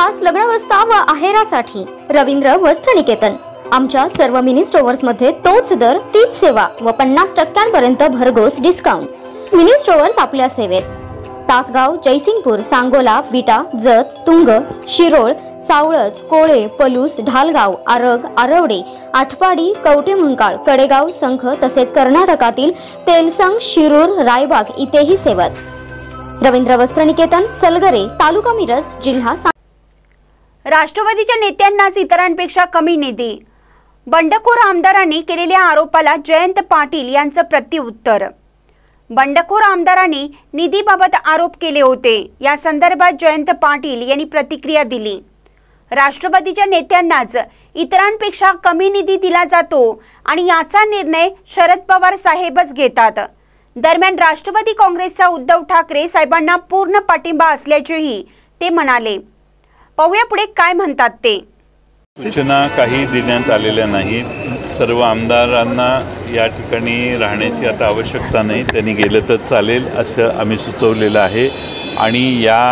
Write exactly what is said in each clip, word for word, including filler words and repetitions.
खास लग्नावस्था व आहेरासाठी रवींद्र वस्त्रनिकेतन। आमच्या सर्व मिनी स्टोअर्स मध्ये तोच दर, तीच सेवा व पन्नास टक्क्यांपर्यंत भरघोस डिस्काउंट। मिनी स्टोअर्स आपल्या सेवेत तासगाव, जयसिंगपूर, सांगोला, विटा, जत, तुंग, शिरोळ, सावळज, कोळे, पलूस, ढालगाव, आरग, आरवडे, आठपाडी, कवटे मंकाळ, कडेगाव, संख तसेच कर्नाटकातील तेलसंग, शिरूर, रायबाग इथेही सेवत। रवींद्र वस्त्रनिकेतन, सलगरे, तालुका मिरज, जिल्हा। राष्ट्रवादीच्या नेत्यांनाच इतरांपेक्षा कमी निधी, बंडखोर आमदारांनी केलेल्या आरोपाला जयंत पाटील यांचं प्रत्युत्तर। बंडखोर आमदारांनी निधीबाबत आरोप केले होते, या संदर्भात जयंत पाटील यांनी प्रतिक्रिया दिली। राष्ट्रवादीच्या नेत्यांनाच इतरांपेक्षा कमी निधी दिला जातो आणि याचा निर्णय शरद पवार साहेबच घेतात। दरम्यान राष्ट्रवादी काँग्रेसचा उद्धव ठाकरे साहेबांना पूर्ण पाठिंबा असल्याचेही ते म्हणाले। पाहूया पुढे काय म्हणतात ते। सूचना काही देण्यात आलेल्या नाहीत। सर्व आमदारांना या ठिकाणी राहण्याची आता आवश्यकता नाही, त्यांनी गेलं तर चालेल असं आम्ही सुचवलेलं आहे। आणि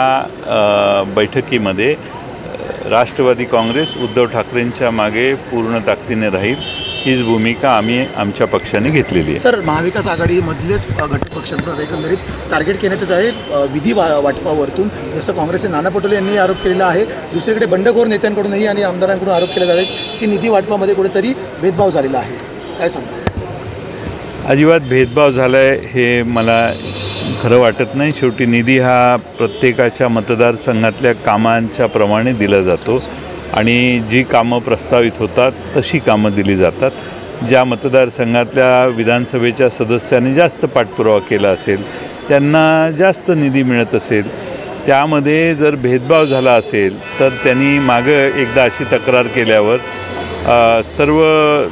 या बैठकीमध्ये राष्ट्रवादी काँग्रेस उद्धव ठाकरेंच्या मागे पूर्ण ताकदीने राहील, हीच भूमिका आम्ही आमच्या पक्षाने घेतलेली आहे। सर, महाविकास आघाडीमधलेच घटक पक्षांवर एकंदरीत टार्गेट करण्यात येत आहे विधी वाटपावरतून, जसं काँग्रेसचे नाना पटोले यांनी आरोप केलेला आहे। दुसरीकडे बंडखोर नेत्यांकडूनही आणि आमदारांकडून आरोप केला जात आहे की निधी वाटपामध्ये कुठेतरी भेदभाव झालेला आहे, काय सांगा? अजिबात भेदभाव झाला आहे हे मला खरं वाटत नाही। शेवटी निधी हा प्रत्येकाच्या मतदारसंघातल्या कामांच्या प्रमाणे दिला जातो आणि जी कामं प्रस्तावित होतात तशी कामं दिली जातात। ज्या मतदारसंघातल्या विधानसभेच्या सदस्यांनी जास्त पाठपुरावा केला असेल त्यांना जास्त निधी मिळत असेल, त्यामध्ये जर भेदभाव झाला असेल तर त्यांनी मागं एकदा अशी तक्रार केल्यावर सर्व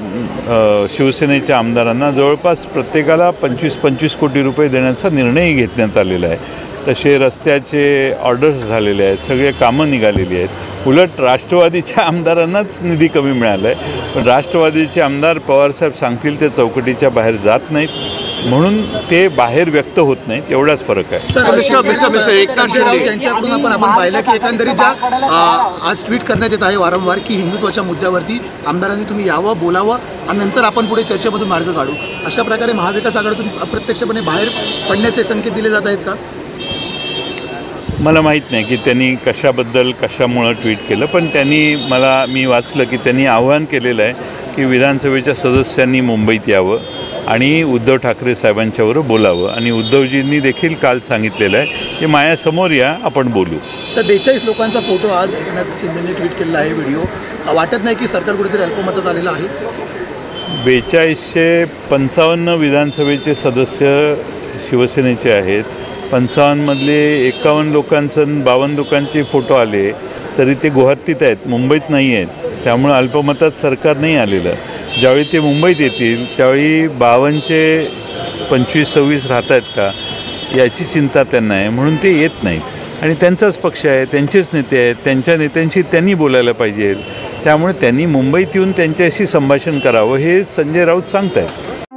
शिवसेनेच्या आमदारांना जवळपास प्रत्येकाला पंचवीस पंचवीस कोटी रुपये देण्याचा निर्णय घेण्यात आलेला आहे। तसे रस्त्याचे ऑर्डर्स झालेले आहेत, सगळे कामं निघालेली आहेत। उलट राष्ट्रवादीच्या आमदारांनाच निधी कमी मिळाला आहे, पण राष्ट्रवादीचे आमदार पवारसाहेब सांगतील ते चौकटीच्या बाहेर जात नाहीत, म्हणून ते बाहेर व्यक्त होत नाहीत, एवढाच फरक आहे। त्यांच्याकडून आपण आपण पाहिलं की एकंदरीत ज्या आज ट्विट करण्यात येत आहे वारंवार की हिंदुत्वाच्या मुद्द्यावरती आमदारांनी तुम्ही यावं, बोलावं आणि नंतर आपण पुढे चर्चेमधून मार्ग काढू, अशा प्रकारे महाविकास आघाडीतून अप्रत्यक्षपणे बाहेर पडण्याचे संकेत दिले जात आहेत का? मला माहीत नाही की त्यांनी कशाबद्दल कशामुळं ट्विट केलं, पण त्यांनी मला मी वाचलं की त्यांनी आवाहन केलेलं आहे की विधानसभेच्या सदस्यांनी मुंबईत यावं आणि उद्धव ठाकरे साहेबांच्यावर बोलावं। आणि उद्धवजींनी देखील काल सांगितलेलं आहे की माझ्यासमोर या, आपण बोलू। सर, बेचाळीस लोकांचा फोटो आज एकनाथ शिंदेने ट्विट केलेला आहे, व्हिडिओ, वाटत नाही की सरकार कुठेतरी अल्पमतात आलेलं आहे? बेचाळीसशे पंचावन्न विधानसभेचे सदस्य शिवसेनेचे आहेत, पंचावन्नमधले एकावन्न लोकांचं बावन्न लोकांचे फोटो आले तरी ते गुवाहाटीत आहेत, मुंबईत नाही आहेत, त्यामुळे अल्पमतात सरकार नाही आलेलं। ज्यावेळी ते मुंबईत येतील त्यावेळी बावन्नचे पंचवीस सव्वीस राहत आहेत का याची चिंता त्यांना आहे, म्हणून ते येत नाहीत। आणि त्यांचाच पक्ष आहे, त्यांचेच नेते आहेत, त्यांच्या नेत्यांशी त्यांनी बोलायला पाहिजे, त्यामुळे त्यांनी मुंबईत येऊन त्यांच्याशी संभाषण करावं हे संजय राऊत सांगत आहेत।